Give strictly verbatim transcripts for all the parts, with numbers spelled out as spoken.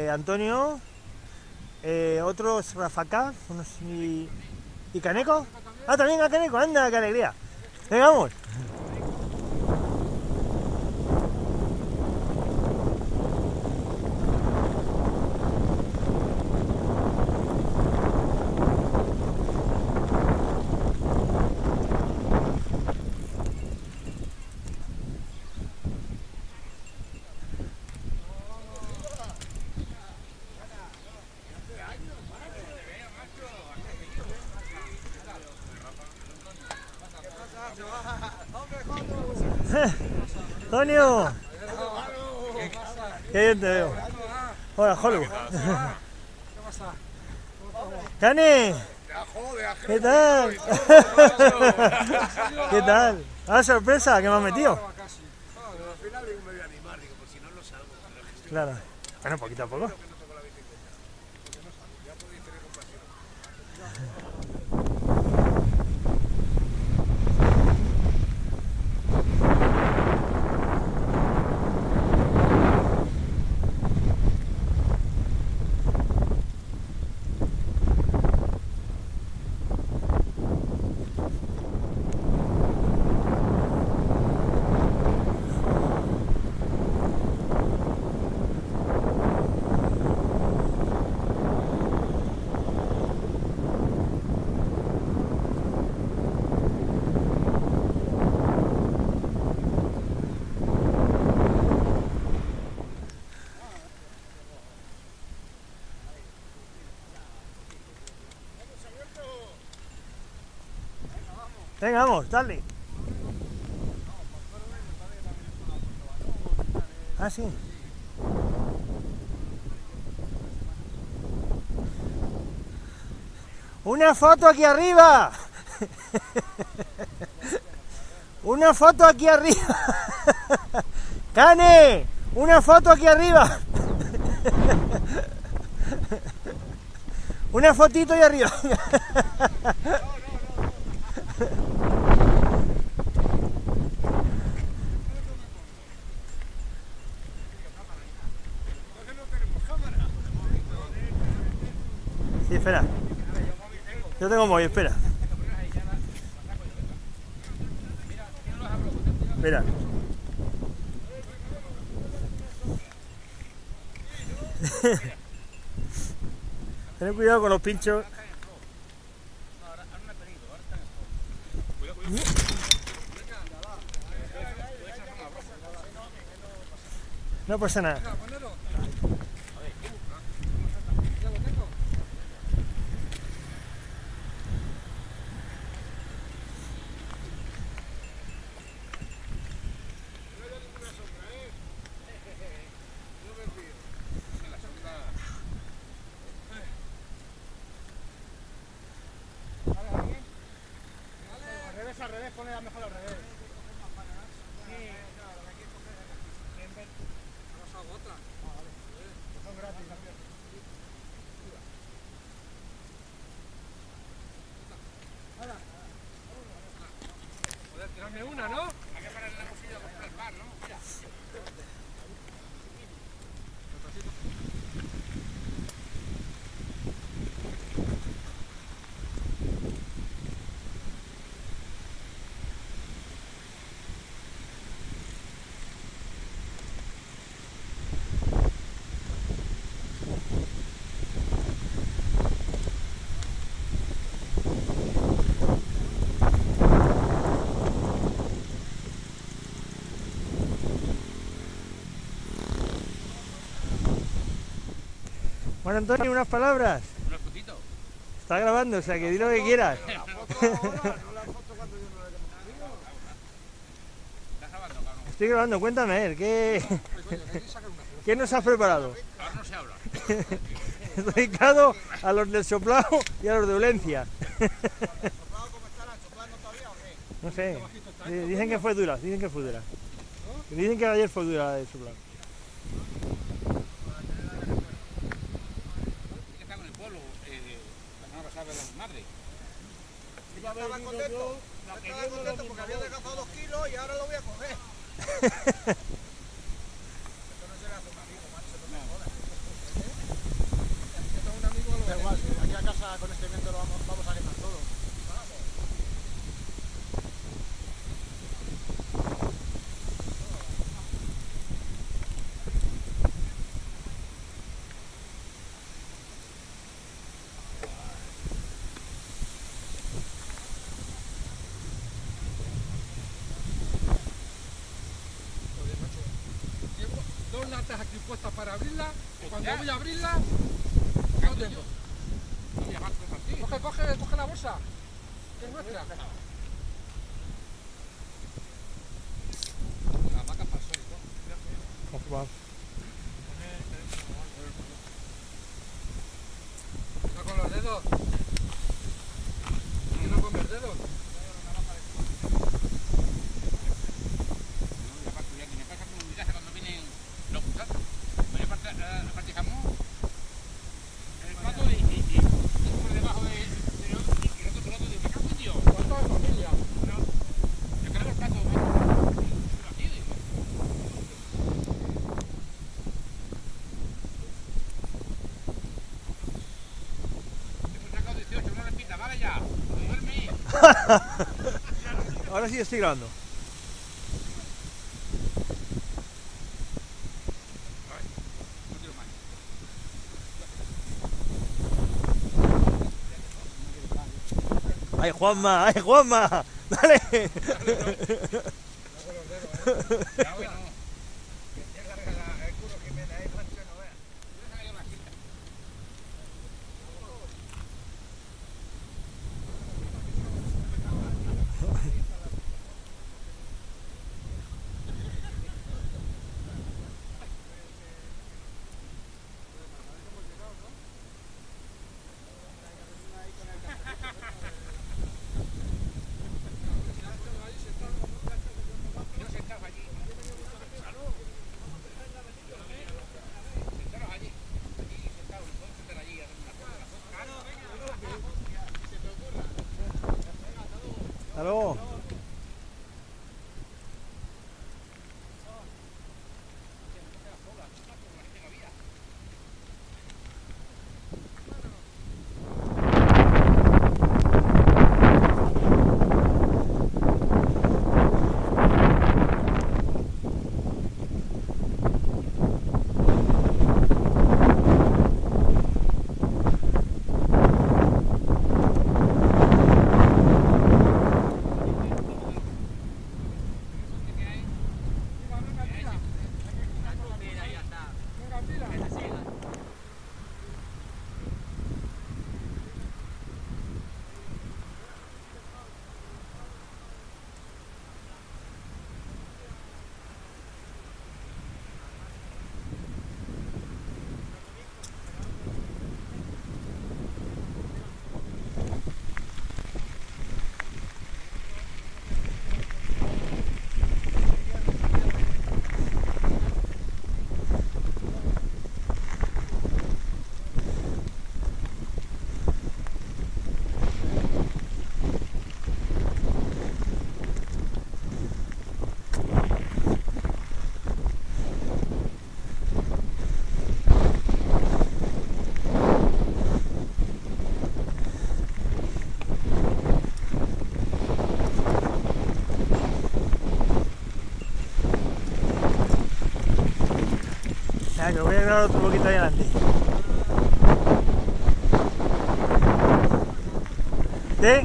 eh, Antonio, eh, otro es Rafacá, unos, y, y Caneco. Ah, también a Caneco, anda, qué alegría. Venga, vamos. Antonio, qué bien te veo. Hola, Hollywood. Cane, ¿qué tal? ¿Qué tal? Ah, sorpresa, que me has metido. Claro, bueno, poquito a poco. Venga, vamos, dale. Ah, sí. Una foto aquí arriba. Una foto aquí arriba. Cane, una foto aquí arriba. Una fotito ahí arriba. Sí, espera. Yo tengo móvil, espera. Espera. Ten cuidado con los pinchos. No pasa nada. Al revés, ponela mejor al revés. Sí, claro, aquí coger en vez. ¿Vamos a otra? Ah, vale. Pues son gratis. Ahora. Joder, tirarme una, ¿no? Hay que parar la cosilla a comprar el pan, ¿no? Mira. Bueno, Antonio, unas palabras. ¿Una fotito? Está grabando, o sea que di lo que quieras. La foto ahora, no la foto cuando yo no la tengo contigo. ¿Estás grabando, cabrón? Estoy grabando, cuéntame, a ver, ¿qué, ¿qué nos has preparado? Ahora no se habla. Dedicado a los del soplado y a los de Violencia. No sé, dicen que fue dura, dicen que fue dura. Dicen que ayer fue dura el soplado. Estaba contento, estaba contento porque había adelgazado dos kilos y ahora lo voy a coger. Esto no se le hace un amigo, macho, no me jodas. latas aquí puestas para abrirla, y cuando voy a abrirla, no tengo. Coge, coge, coge la bolsa, que es nuestra. La vaca pasó y todo. No con los dedos. ¿Qué no comer dedos? Ahora sí estoy grabando. ¡Ay, Juanma! ¡Ay, Juanma! ¡Dale! Hasta luego. Ya, que voy a grabar otro poquito ahí adelante. ¿Sí?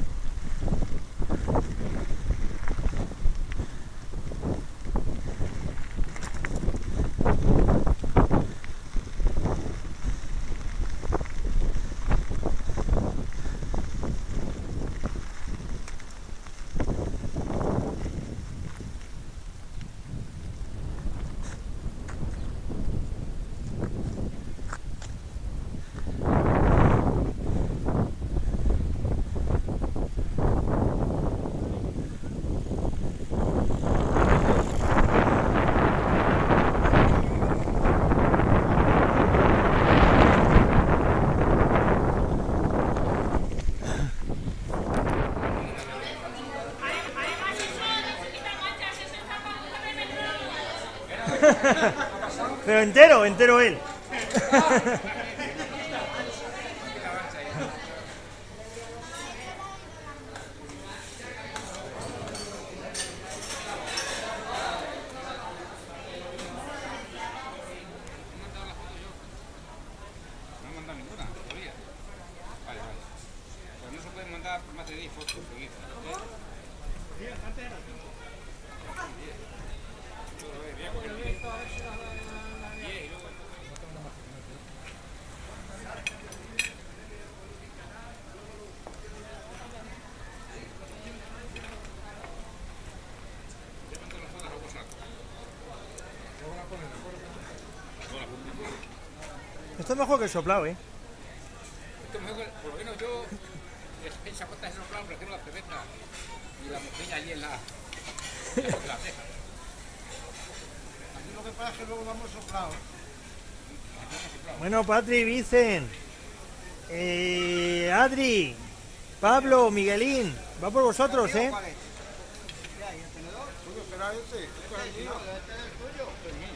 Pero entero, entero él. Más de diez fotos seguidas. Voy a coger esto a ver si las Esto es mejor que el soplado, ¿eh? Esto es mejor que- por lo menos yo, esa cuenta de soplado, prefiero la cerveza y la botella allí en la, en la ceja. Aquí lo que pasa es que luego vamos soplado. Bueno, Patri, Vicen, eh, Adri, Pablo, Miguelín, va por vosotros, ¿eh? ¿Cuál es? ¿Qué hay? ¿El tenedor? Será este. Este es el mío. No, este es el tuyo.